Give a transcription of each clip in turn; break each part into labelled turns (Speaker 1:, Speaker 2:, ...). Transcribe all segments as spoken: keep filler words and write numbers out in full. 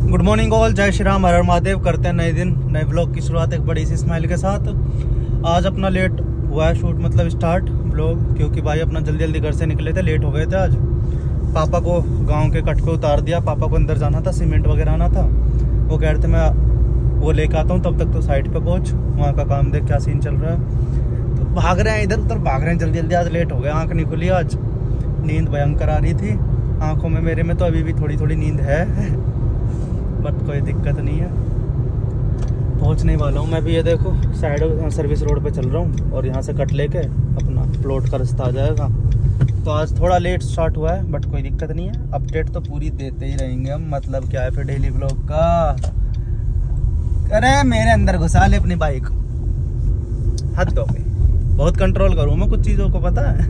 Speaker 1: Good morning all, जय श्री राम, हर हर महादेव। करते हैं नए दिन नए ब्लॉग की शुरुआत एक बड़ी सी स्माइल के साथ। आज अपना लेट हुआ है शूट, मतलब स्टार्ट ब्लॉग, क्योंकि भाई अपना जल्दी जल्दी घर से निकले थे, लेट हो गए थे। आज पापा को गांव के कट पे उतार दिया, पापा को अंदर जाना था, सीमेंट वगैरह आना था। वो कह रहे थे मैं वो लेकर आता हूँ, तब तक तो साइड पे पहुँच, वहाँ का काम देख क्या सीन चल रहा है। तो भाग रहे हैं इधर उधर, भाग रहे हैं जल्दी जल्दी। आज लेट हो गए, आँख नहीं खुली, आज नींद भयंकर आ रही थी आँखों में मेरे में, तो अभी भी थोड़ी थोड़ी नींद है, बट कोई दिक्कत नहीं है। पहुंचने वाला हूँ मैं भी। ये देखो साइड सर्विस रोड पे चल रहा हूँ और यहाँ से कट लेके अपना प्लॉट का रास्ता आ जाएगा। तो आज थोड़ा लेट स्टार्ट हुआ है, बट कोई दिक्कत नहीं है। अपडेट तो पूरी देते ही रहेंगे हम। मतलब क्या है फिर डेली ब्लॉग का। अरे मेरे अंदर घुसा ले अपनी बाइक, हद हो गई। बहुत कंट्रोल करूँ मैं कुछ चीज़ों को, पता है।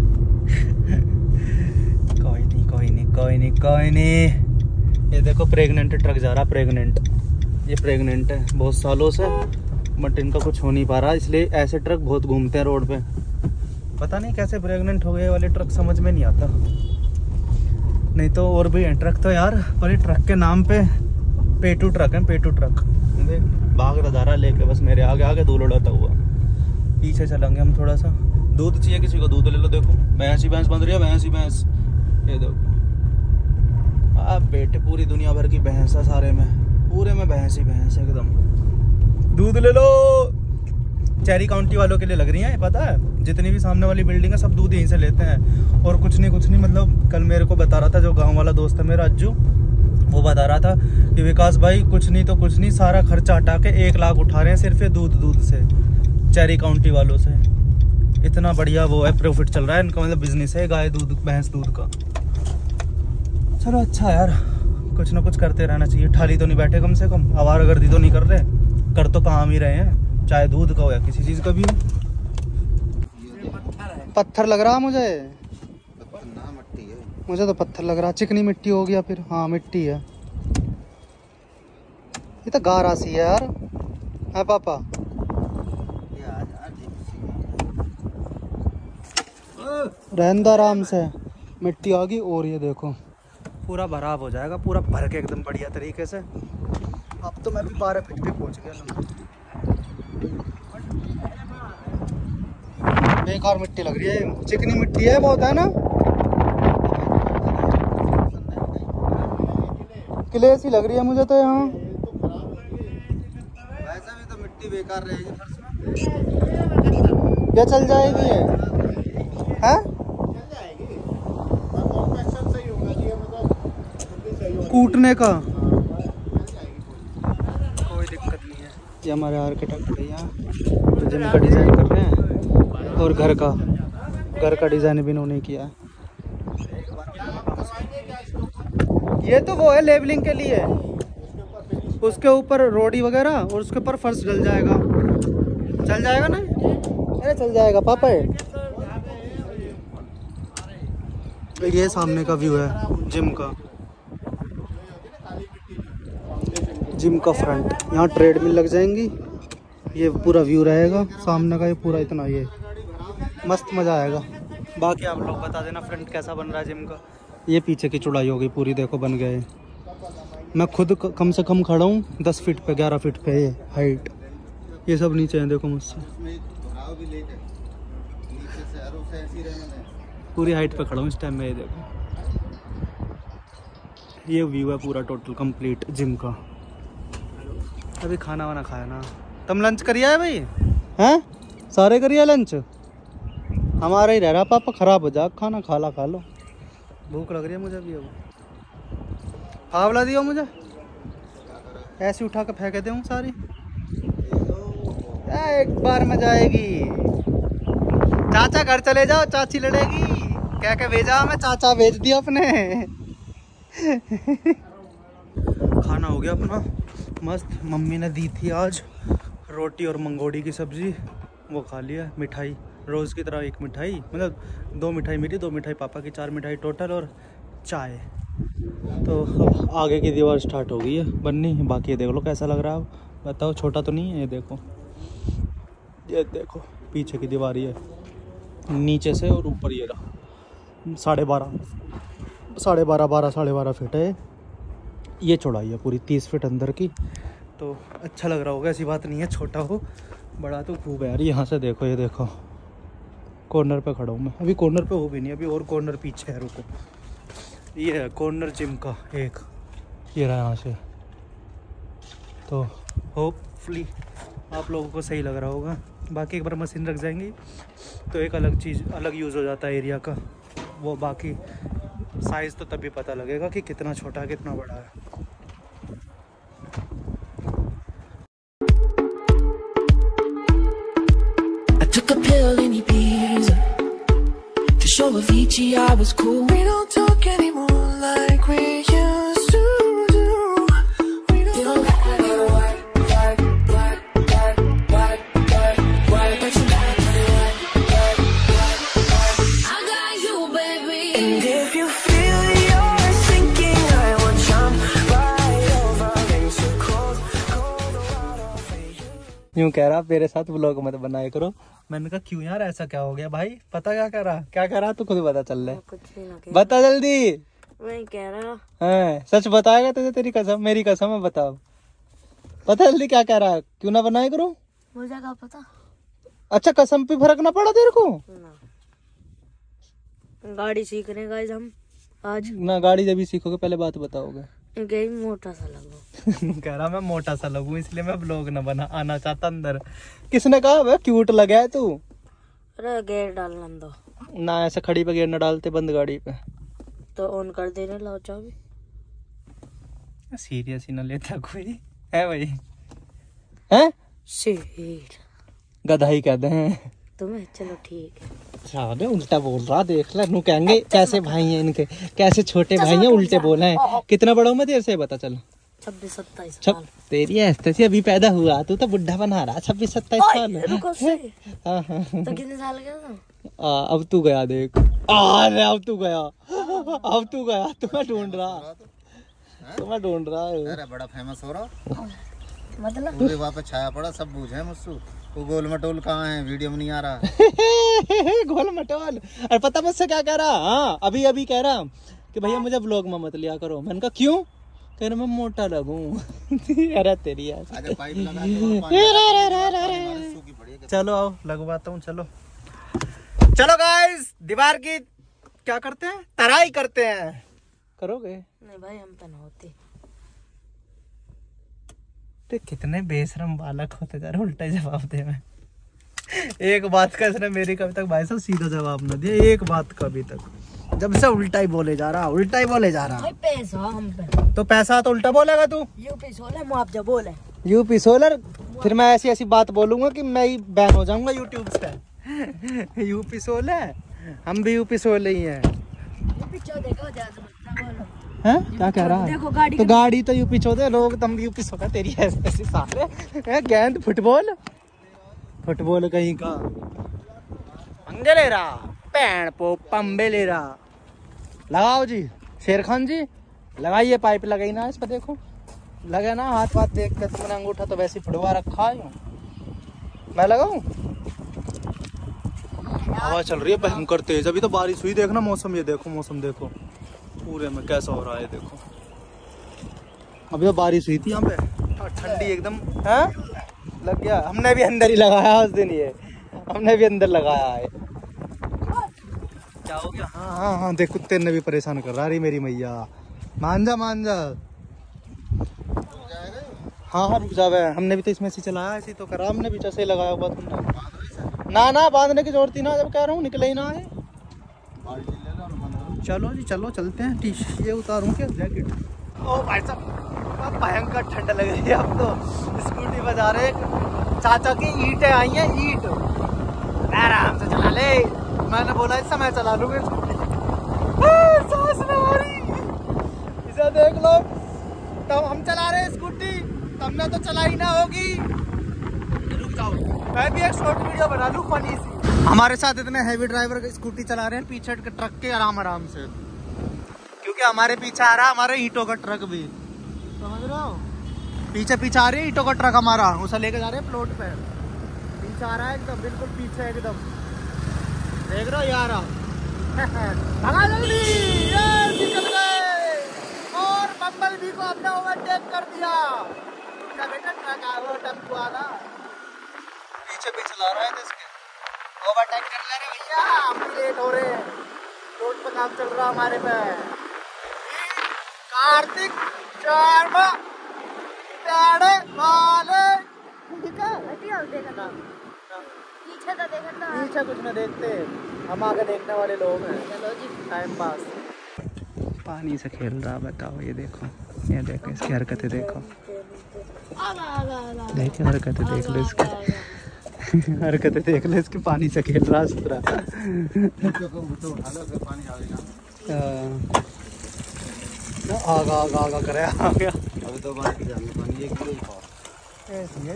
Speaker 1: कोई नहीं कोई नहीं कोई नहीं कोई नहीं। ये देखो प्रेग्नेंट ट्रक जा रहा, प्रेग्नेंट, ये प्रेग्नेंट है बहुत सालों से, बट इनका कुछ हो नहीं पा रहा, इसलिए ऐसे ट्रक बहुत घूमते हैं रोड पे। पता नहीं कैसे प्रेग्नेंट हो गए वाले ट्रक, समझ में नहीं आता। नहीं तो और भी हैं ट्रक तो यार, पर ये ट्रक के नाम पे पेटू ट्रक है, पेटू ट्रक। देख भाग रहा जा रहा लेके, बस मेरे आगे आगे धूल उड़ाता हुआ। पीछे चलेंगे हम थोड़ा सा। दूध चाहिए किसी को, दूध ले लो। देखो भैंस ही भैंस बन रही है, भैंस ही भैंस। ये देखो आप बेटे, पूरी दुनिया भर की भैंस है, सारे में पूरे में भैंस ही भैंस एकदम। दूध ले लो। चेरी काउंटी वालों के लिए लग रही है, पता है। जितनी भी सामने वाली बिल्डिंग है सब दूध यहीं से लेते हैं। और कुछ नहीं कुछ नहीं मतलब कल मेरे को बता रहा था जो गांव वाला दोस्त है मेरा अज्जू, वो बता रहा था कि विकास भाई कुछ नहीं तो कुछ नहीं, सारा खर्चा हटा के एक लाख उठा रहे हैं सिर्फ ये दूध दूध से, चेरी काउंटी वालों से। इतना बढ़िया वो है, प्रॉफिट चल रहा है इनका, मतलब बिजनेस है गाय दूध भैंस दूध का। चलो अच्छा यार, कुछ ना कुछ करते रहना चाहिए। ठाली तो नहीं बैठे, कम से कम आवारागर्दी तो नहीं कर रहे, कर तो काम ही रहे हैं, चाहे दूध का हो या किसी चीज का भी हो। पत्थर लग रहा मुझे, मुझे तो पत्थर लग रहा। चिकनी मिट्टी हो गया फिर, हाँ मिट्टी है। ये तो गारा सी है यार, है पापा। रहने दो आराम से, मिट्टी आ गई। और ये देखो पूरा भराव हो जाएगा, पूरा भर के एकदम बढ़िया तरीके से। अब तो मैं भी बारह फीट पे पहुंच गया। बेकार मिट्टी लग रही है, चिकनी मिट्टी है बहुत, है ना। क्ले सी लग रही है मुझे तो यहाँ। वैसे भी तो मिट्टी बेकार रहेगी फर्श में। क्या चल जाएगी ये, है कूटने का कोई दिक्कत नहीं है। ये हमारे आर्किटेक्ट भैया तो जिम का डिज़ाइन कर रहे हैं, और घर का घर का डिज़ाइन भी इन्होंने किया है। ये तो वो है लेवलिंग के लिए, उसके ऊपर रोडी वगैरह और उसके ऊपर फर्श डल जाएगा। चल जाएगा ना, अरे चल जाएगा पापा। ये सामने का व्यू है जिम का, जिम का फ्रंट। यहाँ ट्रेडमिल लग जाएंगी, ये पूरा व्यू रहेगा सामने का, ये पूरा इतना, ये मस्त मज़ा आएगा। बाकी आप लोग बता देना फ्रंट कैसा बन रहा है जिम का। ये पीछे की चौड़ाई होगी पूरी, देखो बन गए। मैं खुद कम से कम खड़ा हूँ दस फीट पे, ग्यारह फीट पे ये हाइट। ये सब नीचे हैं देखो मुझसे, पूरी हाइट पे खड़ा हूँ इस टाइम में। ये देखो ये व्यू है पूरा टोटल कंप्लीट जिम का। अभी खाना वाना खाया ना, तुम लंच करिए है भाई, हैं सारे करिए लंच। हमारा ही रह रहा पापा, खराब हो जा। खाना खा ला, खा लो, भूख लग रही है मुझे भी। अब फावला दियो मुझे, ऐसे उठा के फेंक दे हूँ सारी। एक बार में जाएगी। चाचा घर चले जाओ, चाची लड़ेगी। क्या क्या भेजा मैं, चाचा भेज दिया अपने। खाना हो गया अपना मस्त। मम्मी ने दी थी आज रोटी और मंगोड़ी की सब्जी, वो खा लिया। मिठाई रोज़ की तरह एक मिठाई, मतलब दो मिठाई मेरी, दो मिठाई पापा की, चार मिठाई टोटल, और चाय। तो अब आगे की दीवार स्टार्ट हो गई है बननी। बाकी ये देख लो कैसा लग रहा है, बताओ छोटा तो नहीं है। ये देखो, ये देखो पीछे की दीवार, ये नीचे से और ऊपर ये रहा साढ़े बारह साढ़े बारह बारह साढ़े बारह फीट है। ये चौड़ाई है पूरी तीस फीट अंदर की, तो अच्छा लग रहा होगा, ऐसी बात नहीं है छोटा हो बड़ा तो खूब है यार। यहाँ से देखो, ये देखो कॉर्नर पे खड़ा हूँ मैं, अभी कॉर्नर पे हो भी नहीं, अभी और कॉर्नर पीछे है, रुको। ये है कॉर्नर जिम का एक, ये रहा यहाँ से। तो होपफुली आप लोगों को सही लग रहा होगा। बाकी एक बार मशीन रख जाएंगी तो एक अलग चीज़, अलग यूज़ हो जाता है एरिया का, वो बाकी साइज़ तो तभी पता लगेगा कि कितना छोटा है कितना बड़ा है।
Speaker 2: I took a pill in Ibiza to show Avicii I was cool. We don't talk anymore like we used to do. We don't gotta work, work, work, work, work, work, work, but you gotta work, work, work, work. I got you, baby. And if you feel you're sinking, I will jump right over into cold, cold water for you.
Speaker 1: यूँ कह रहा मेरे साथ vlog मत बनाया करो। मैंने कहा क्यों यार, ऐसा क्या हो गया भाई? पता क्या कह रहा, क्या कह रहा तू खुद बता, चल रहा
Speaker 3: कुछ भी ना
Speaker 1: बता जल्दी।
Speaker 3: मैं कह रहा
Speaker 1: है सच बताएगा तुझे, तेरी कसम, मेरी कसम है, बताओ पता जल्दी क्या कह रहा है, क्यों ना बनाए करो?
Speaker 3: मुझे क्या पता।
Speaker 1: अच्छा कसम पे फर्क ना पड़ा तेरे को?
Speaker 3: ना गाड़ी सीख रहे गाइस हम आज
Speaker 1: ना। गाड़ी जब भी सीखोगे पहले बात बताओगे।
Speaker 3: गई मोटा सा लगो
Speaker 1: कह रहा मैं मोटा सा लगूं इसलिए मैं ब्लॉग ना बना आना चाहता अंदर। किसने कहा भाई क्यूट लगा है तू?
Speaker 3: अरे गेयर डालना दो
Speaker 1: ना, ऐसे खड़ी पे गेयर ना डालते, बंद गाड़ी पे
Speaker 3: तो ऑन कर देने लाओ चाबी।
Speaker 1: सीरियस ही ना लेता कोई है भाई, हैं
Speaker 3: सीट
Speaker 1: गधा ही कहते हैं
Speaker 3: तुम्हें। चलो ठीक है।
Speaker 1: अच्छा उल्टा बोल रहा, देख ले नू कहेंगे कैसे भाई हैं इनके, कैसे छोटे भाई हैं, उल्टे बोले हैं। कितना बड़ा हूँ मैं तेरे से, बता चल।
Speaker 3: छब्बीस सत्ताईस
Speaker 1: छप तेरी ऐसे से अभी पैदा हुआ, तू तो बुढ़ा बना रहा। छब्बीस सत्ताईस साल
Speaker 3: रुको सही।
Speaker 1: हाँ हाँ
Speaker 3: तो कितने साल का था?
Speaker 1: आ, अब तू गया देख, अरे अब तू गया, अब तू गया, तुम्हें ढूंढ रहा, तुम्हें ढूंढ रहा है।
Speaker 4: अरे बड़ा फेमस हो रहा
Speaker 3: मतलब
Speaker 4: पूरे वहाँ पे छाया पड़ा, सब बूझे मुझसे। वो गोल मटोल कहाँ है, वीडियो में नहीं आ रहा।
Speaker 1: गोल मटोल, अरे पता मुझसे क्या कह रहा? हाँ अभी अभी कह रहा कि भैया मुझे व्लॉग में मत लिया करो। मैंने कहा क्यों? कह रहा मैं मोटा लगूं। अरे तेरी यार,
Speaker 4: अगर पाइप लगा के पानी सूखी पड़ी है।
Speaker 1: चलो आओ लगवाता हूँ। चलो चलो गाइस, दीवार की क्या करते हैं, तराई करते हैं। करोगे?
Speaker 3: नहीं भाई हम तो ना होते।
Speaker 1: तो कितने बेशरम बालक होते जा रहे, उल्टा जवाब दे। मैं एक बात का इसने मेरी कभी तक भाई साहब सीधा जवाब न दिया, एक बात का अभी तक, जब से उल्टा ही बोले जा रहा, उल्टा ही बोले जा रहा।
Speaker 3: भाई पैसा हम पे
Speaker 1: तो पैसा तो उल्टा बोलेगा तू।
Speaker 3: यूपी सोलह मुआवजा बोले
Speaker 1: यूपी सोलर, फिर मैं ऐसी ऐसी बात बोलूंगा कि मैं ही बैन हो जाऊंगा यूट्यूब से। यूपी सोलह, हम भी यूपी सोलह ही हैं।
Speaker 3: यूपी चौदह का ज्यादा बोलो।
Speaker 1: हैं क्या कह रहा है?
Speaker 3: देखो गाड़ी
Speaker 1: तो गाड़ी तो यूपी चौदह, लोग तुम यूपी सोलह, तेरी ऐसी ऐसी सारे गेंद फुटबॉल, फुटबॉल कहीं का पंगे ले रहा, पैन पो पंबे ले रहा। लगाओ जी शेर खान जी, लगाइए पाइप लगाई ना इस पर, देखो लगे ना हाथ वाथ देख के तुमने अंगूठा तो वैसे फुटवा रखा है। मैं लगाऊं? हवा चल रही है भयंकर तेज, अभी तो बारिश हुई, देखना मौसम, ये देखो मौसम देखो पूरे में कैसा हो रहा है, देखो अभी तो बारिश हुई थी यहाँ पे, ठंडी एकदम है। लग गया, हमने भी अंदर ही लगाया उस दिन, ये हमने भी अंदर लगाया है। क्या हो गया? हाँ हाँ हाँ देख, कुत्ते ने भी परेशान कर रहा। अरे मेरी मैया, मान जा मान जा। हाँ हाँ रुक जावे, हमने भी तो इसमें से चलाया, ऐसे तो करा हमने भी, जैसे लगाया हुआ तुमने। ना ना बांधने की जरूरत ही ना, जब कह रहा हूँ निकले ही ना है। चलो जी चलो चलते हैं। टी ये उतारूँ क्या जैकेट? ओ भाई साहब भयंकर ठंड लग रही है। अब तो स्कूटी बजा रहे, चाचा की ईंटें आई हैं, ईंट आराम से चला ले। मैंने बोला इस समय चला लूंगा स्कूटी। सांस में मारी, इसे देख लो, तब हम चला रहे स्कूटी, तुमने तो चलाई ना होगी। रुक जाओ, मैं भी एक शॉर्ट वीडियो बना लूं फनी सी। हमारे साथ इतने हैवी ड्राइवर स्कूटी चला रहे हैं पीछे के ट्रक के, आराम आराम से, क्योंकि हमारे पीछे आ रहा हमारे ईंटों का ट्रक भी, समझ रहे हो? पीछे पीछे आ रही है ईंटों का ट्रक हमारा, उसे लेके जा रहे हैं प्लॉट पे। पीछे आ रहा है एकदम, बिल्कुल पीछे एकदम, देख रहे हो यार। जल्दी निकल गए और बम्बल भी को अपना ओवरटेक कर दिया। क्या बेटा ट्रक आ वो टेम्पो आ रहा पीछे पीछे ला रहा है तो इसके ओवरटेक कर ले रहे भैया, हम भी लेट हो रहे। रोड पे काम चल रहा हमारे पे। कार्तिक शर्मा पेड़े वाले ठीक है
Speaker 3: हटिया देखा पीछे तो देखा था।
Speaker 1: पीछे कुछ न देखते, हम आगे देखने वाले लोग हैं।
Speaker 3: चलो जी
Speaker 1: टाइम पास। पानी से खेल रहा बताओ, ये देखो ये देखो इसकी हरकतें देखो,
Speaker 3: आगा आगा आगा
Speaker 1: देखो हरकतें देख लो इसकी हरकतें देख लो इसकी, पानी से खेल रहा सुतरा। आगा आगा आगा करे आ गया।
Speaker 4: अभी तो बाहर की जाने पानी एक किलो ही खाओ।
Speaker 1: ऐसी है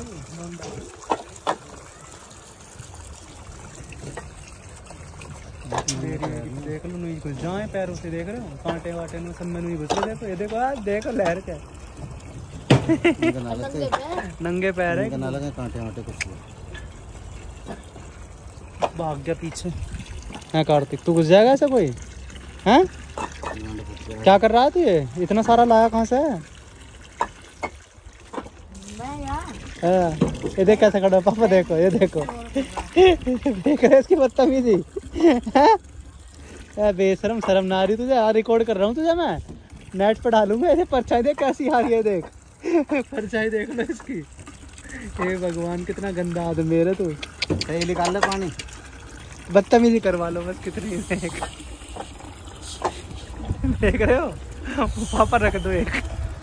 Speaker 1: देख लो नहीं कुछ जाए पैरों से, देख रहे हो कांटे वाटे में सब में नहीं घुस रहे। देखो ये देखो आज देखो लहर क्या नंगे पैर है,
Speaker 4: ना लगे कांटे वाटे कुछ
Speaker 1: भाग गया पीछे। है कार्तिक तू घुस जाएगा ऐसा कोई हैं? क्या कर रहा है तू? ये इतना सारा लाया कहाँ से है?
Speaker 3: मैं यार
Speaker 1: हाँ, ये देख कैसे खड़ा पापा, देखो ये देखो देख रहे इसकी बदतमीजी है? बेशरम शर्म ना आ रही तुझे? यार रिकॉर्ड कर रहा हूँ तुझे मैं, नेट पे डालूंगा। ऐसे परछाई देख कैसी आ रही है, देख परछाई देख लो इसकी। हे भगवान कितना गंदा आदमी मेरे तू।
Speaker 4: सही निकाल ले पानी,
Speaker 1: बदतमीजी करवा लो बस कितनी देख देख रहे हो? पापा रख दो एक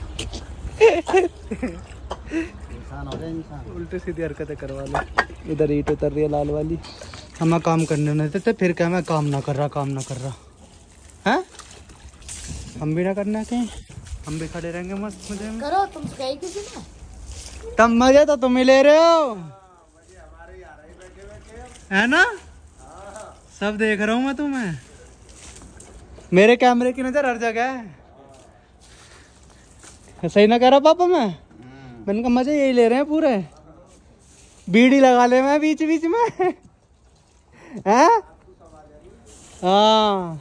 Speaker 4: इंसान हो जाए इंसान।
Speaker 1: उल्टी सीधी हरकतें करवा लो। इधर ईट उतर रही है लाल वाली, हमें काम करने नहीं देते, फिर क्या मैं काम ना कर रहा काम ना कर रहा हैं? हम भी ना करना कहीं, हम भी खड़े रहेंगे मस्त मजे में।
Speaker 3: करो तुम गई किसी ने
Speaker 1: तब मजे तो तुम ही ले रहे हो है ना? सब देख रहा हूँ मैं तुम्हें, मेरे कैमरे की नजर हर जगह है। सही ना कह रहा पापा मैं? मैंने कहा मजे यही ले रहे हैं पूरे, बीड़ी लगा ले मैं बीच बीच में हैं? हाँ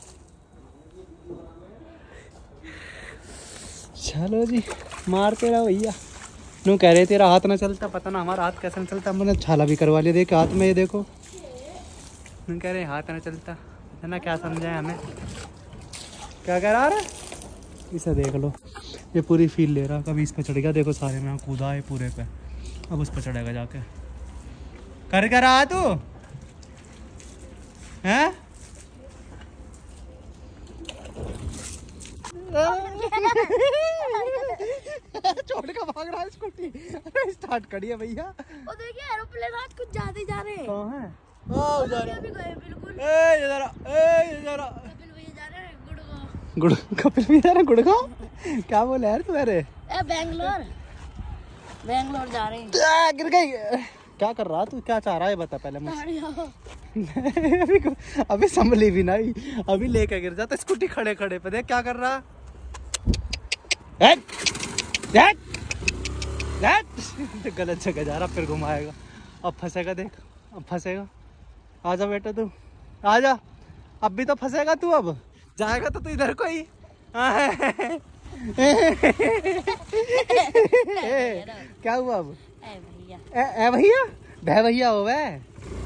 Speaker 1: चलो जी मारते रहो भैया। नू कह रहे तेरा हाथ ना चलता, पता ना हमारा हाथ कैसे ना चलता। मैंने छाला भी करवा लिया देख हाथ में, ये देखो। नू कह रहे हाथ ना चलता, है ना? क्या समझाए हमें, क्या कह रहा है? इसे देख लो, ये पूरी फील ले रहा। कभी इस पे चढ़ गया, देखो सारे में कूदा है पूरे पे, अब उस पे चढ़ेगा जाके। कर क्या रहा तू हैं? छोड़ का भाग रहा है स्कूटी। स्टार्ट करिए भैया।
Speaker 3: ओ देखिए एरोप्लेन आज कुछ ज्यादा ही जा रहे हैं।
Speaker 1: कहाँ है? ओ इधर
Speaker 3: अभी गए बिल्कुल।
Speaker 1: ए इधर ए इधर
Speaker 3: कपिल भैया जा रहे हैं गुड़गांव।
Speaker 1: गुड़ कपिल भैया जा रहे हैं गुड़गांव? क्या बोला यार तू? अरे
Speaker 3: ए बेंगलोर बेंगलोर जा रहे हैं।
Speaker 1: आ, गिर गई। क्या कर रहा तू, क्या चाह रहा है बता पहले मुझे। अभी अभी संभली भी नहीं, अभी लेके गिर जाता स्कूटी खड़े खड़े पे। देख क्या कर रहा है, गलत जगह जा रहा, फिर घुमाएगा। अब फंसेगा, देख अब फंसेगा। आजा बेटा तू आजा, अब भी तो फंसेगा तू, अब जाएगा तो तू इधर को ही। क्या हुआ अब?
Speaker 3: ए भैया
Speaker 1: ए भैया भै भैया हो वह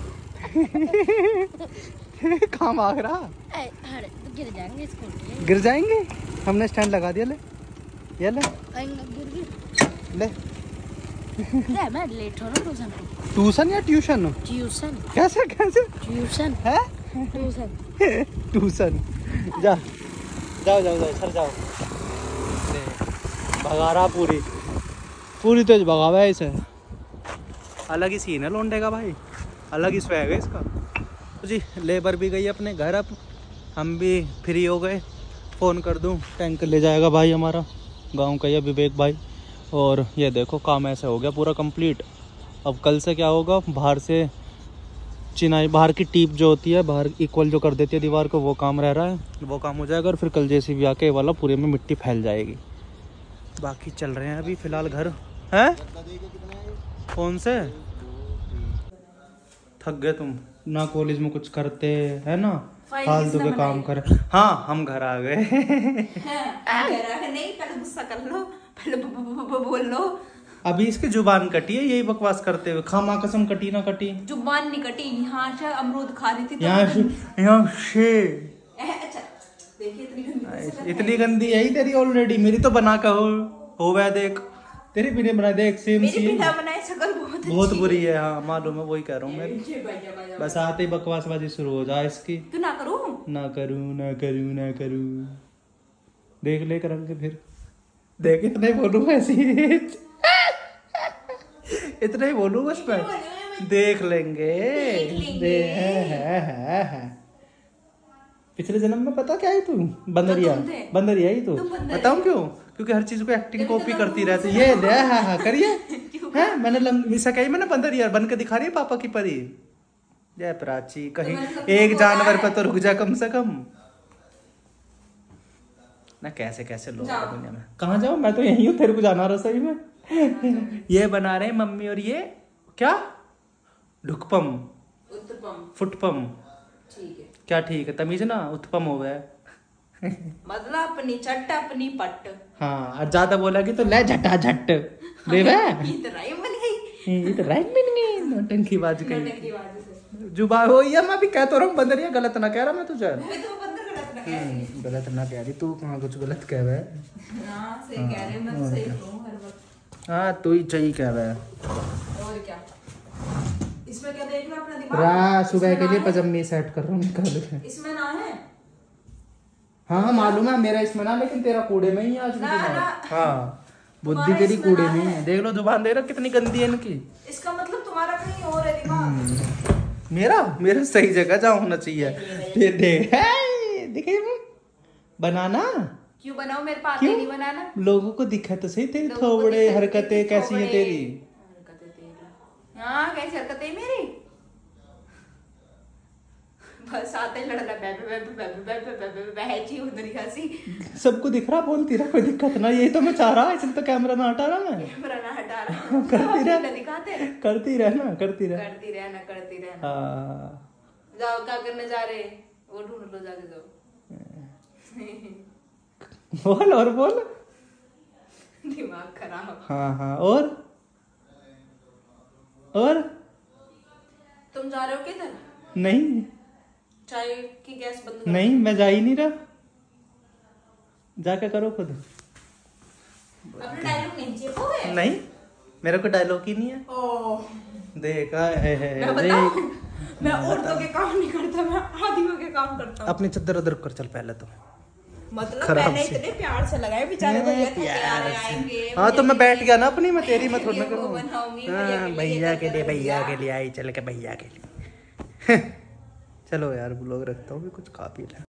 Speaker 1: कहाँ भाग रहा?
Speaker 3: ए अरे तो गिर जाएंगे स्कूटी।
Speaker 1: गिर जाएंगे? हमने स्टैंड लगा दिया। ले ये ले
Speaker 3: गिर भी
Speaker 1: ले।
Speaker 3: ले मैं लेट हो रहा हूँ ट्यूशन पे।
Speaker 1: ट्यूशन या ट्यूशन?
Speaker 3: ट्यूशन
Speaker 1: कैसे कैसे
Speaker 3: ट्यूशन
Speaker 1: है?
Speaker 3: ट्यूशन
Speaker 1: ट्यूशन जा जाओ जाओ जाओ सर जाओ। भगा रहा पूरी पूरी तेज भगावा है इसे। अलग ही सीन है लोंडे का भाई, अलग ही स्वैग है इसका। तो जी लेबर भी गई अपने घर, अब हम भी फ्री हो गए। फ़ोन कर दूं टैंकर ले जाएगा भाई हमारा गांव का, ये विवेक भाई। और ये देखो काम ऐसे हो गया पूरा कंप्लीट। अब कल से क्या होगा, बाहर से चिनाई, बाहर की टीप जो होती है बाहर इक्वल जो कर देती है दीवार को, वो काम रह रहा है, वो काम हो जाएगा। और फिर कल जैसे भी आके वाला पूरे में मिट्टी फैल जाएगी। बाकी चल रहे हैं अभी फ़िलहाल घर हैं। कौन से थक गए तुम ना, कॉलेज में कुछ करते है ना,
Speaker 3: फाइल
Speaker 1: फालतू
Speaker 3: किसने
Speaker 1: के काम
Speaker 3: बनाई?
Speaker 1: करे। हाँ हम घर आ गए।
Speaker 3: नहीं पहले गुस्सा कर लो, पहले ब- ब- ब- बोल लो।
Speaker 1: अभी इसकी जुबान कटी है यही बकवास करते हुए, खामा कसम कटी ना कटी।
Speaker 3: जुबान नहीं कटी, यहाँ से अमरूद खा रही थी तो
Speaker 1: यहाँ से यहाँ से
Speaker 3: एह, अच्छा देखिए इतनी गंदी कैसे कर
Speaker 1: इतनी गंदी है ही तेरी ऑलरेडी, मेरी तो बना का हो हो वह देख, तेरी बिना बनाए देख सेम
Speaker 3: मेरी
Speaker 1: सेम
Speaker 3: बिना बनाए शक्ल बहुत
Speaker 1: बहुत
Speaker 3: अच्छी
Speaker 1: बुरी है। हाँ मालूम है, वही कह रहा हूँ मैं।
Speaker 3: है। भैया, भैया,
Speaker 1: बस आते ही बकवासबाजी शुरू हो जाए इसकी।
Speaker 3: तू ना करूँ
Speaker 1: ना करूँ ना करूँ ना करूँ, देख ले करके फिर देख, इतना ही बोलूँ ऐसी इतना ही बोलूँ बस मैं, देख लेंगे
Speaker 3: देख लेंगे।
Speaker 1: दे, है, है, है, है। पिछले जन्म में पता क्या है तू, बंदरिया
Speaker 3: तुम थे।
Speaker 1: बंदरिया ही तू।
Speaker 3: तुम बंदरिया।
Speaker 1: बताऊँ क्यों? क्योंकि हर चीज को एक्टिंग
Speaker 3: जब
Speaker 1: कॉपी
Speaker 3: तो
Speaker 1: करती
Speaker 3: तुम
Speaker 1: रहती
Speaker 3: मुंह
Speaker 1: ये
Speaker 3: से
Speaker 1: दे, हाँ हाँ करिए
Speaker 3: क्यों?
Speaker 1: हैं, मैंने लंबी कही मैंने बंदरिया बन के दिखा रही है पापा की परी। जय प्राची, कहीं
Speaker 3: मैंने सब
Speaker 1: एक
Speaker 3: तुमको
Speaker 1: जानवर
Speaker 3: बोला
Speaker 1: पे तो रुक जा कम से कम ना। कैसे कैसे लोग
Speaker 3: जाओ।
Speaker 1: हैं दुनिया में। कहाँ जाऊँ मैं तो यही हूँ, तेरे को जाना रसोई में। ये बना रहे हैं मम्मी, और ये क्या ढुकपम
Speaker 3: उत्तपम
Speaker 1: फुटपम,
Speaker 3: ठीक है,
Speaker 1: क्या ठीक है तमीज ना, उत्पम हो गया।
Speaker 3: मतलब अपनी चट अपनी पट।
Speaker 1: हाँ और ज्यादा बोला कि तो ले झटा झट दे वे।
Speaker 3: ये तो राइम बन गई,
Speaker 1: ये तो राइट मिल गई, नौटंकी बाज गई।
Speaker 3: नौटंकी बाजी से।
Speaker 1: जुबा हो या मैं भी कह तो रहा हूँ बंदरिया, गलत ना कह रहा मैं तुझे।
Speaker 3: मैं तो बंदर गलत ना कह रही।
Speaker 1: हम्म, गलत ना कह रही तू, कहाँ कुछ गलत कह रहा है।
Speaker 3: हाँ सही कह रहे हैं, मैं तो सही कहूँ हर वक्त।
Speaker 1: हाँ तू ही सही कह रहा है।
Speaker 3: और क्या, इसमें क्या देखना अपना दिमाग।
Speaker 1: रा सुबह
Speaker 3: इसमें
Speaker 1: के लिए
Speaker 3: ना है?
Speaker 1: पजामी सेट कर रहा हूँ निकाल के।
Speaker 3: इसमें ना है
Speaker 1: हाँ मालूम है मेरा इसमें ना, लेकिन तेरा कूड़े में ही है आज भी
Speaker 3: ना,
Speaker 1: दिमाग।
Speaker 3: ना।
Speaker 1: हाँ बुद्धि
Speaker 3: तुम्हारा
Speaker 1: तेरी
Speaker 3: इसमें
Speaker 1: कूड़े
Speaker 3: ना
Speaker 1: में ही
Speaker 3: है।
Speaker 1: है। देख लो जुबान दे रहा कितनी गंदी है इनकी।
Speaker 3: इसका मतलब तुम्हारा कहीं और है दिमाग।
Speaker 1: मेरा मेरा सही जगह जहाँ होना चाहिए। ये देख दिखे बनाना
Speaker 3: क्यों बनाओ, मेरे पास
Speaker 1: क्यों?
Speaker 3: नहीं बनाना।
Speaker 1: लोगों को दिखा तो सही तेरी
Speaker 3: लोगों को
Speaker 1: थोबड़े
Speaker 3: दिखा-
Speaker 1: हरकतें कैसी है
Speaker 3: थोबड़े।
Speaker 1: तेरी।
Speaker 3: हरकतें तेरी, हाँ कैसी हरकतें है मेरी। बस आते ही लड़ रहा है, बे बे बे बे बे बे बे बे बहची उधर ही हंसी।
Speaker 1: सबको दिख रहा, बोलती रहा कोई दिक्कत ना, यही तो मैं चाह रहा, इसलिए तो कैमरा ना हटा रहा मैं।
Speaker 3: कैमरा ना हटा रहा,
Speaker 1: करती रह।
Speaker 3: ना दिखाते रहे।
Speaker 1: करती रहना करती रह।
Speaker 3: करती रहना करती रहना।
Speaker 1: हाँ
Speaker 3: जाओ क्या करने जा रहे, वो ढूंढ लो जाके जाओ।
Speaker 1: बोल और बोल।
Speaker 3: दिमाग खराब।
Speaker 1: हाँ हाँ और और
Speaker 3: तुम जा रहे हो किधर?
Speaker 1: नहीं
Speaker 3: चाय की गैस बंद करो।
Speaker 1: नहीं मैं जा ही नहीं रहा, जाके करो खुद।
Speaker 3: अपने डायलॉग नहीं चेपोगे?
Speaker 1: नहीं मेरे को डायलॉग ही नहीं है।
Speaker 3: ओह,
Speaker 1: देखा है, है
Speaker 3: मैं
Speaker 1: देख।
Speaker 3: बताऊं, मैं औरतों के काम नहीं करता, मैं आदियों के काम करता हूँ।
Speaker 1: अपनी चद्दर उधर कर चल पहले तो।
Speaker 3: मतलब
Speaker 1: खराब
Speaker 3: पहले
Speaker 1: से।
Speaker 3: इतने प्यार से लगाए बेचारे भैया थके आ रहे आएंगे।
Speaker 1: हाँ तो मैं बैठ गया ना अपनी, मैं तेरी मैं थोड़ी ना
Speaker 3: ये वो
Speaker 1: करूँ।
Speaker 3: बनाऊंगी,
Speaker 1: हाँ, भैया के लिए भैया के लिए आई, चल के भैया के लिए। चलो यार ब्लॉग रखता हूँ, भी कुछ खा पी ले।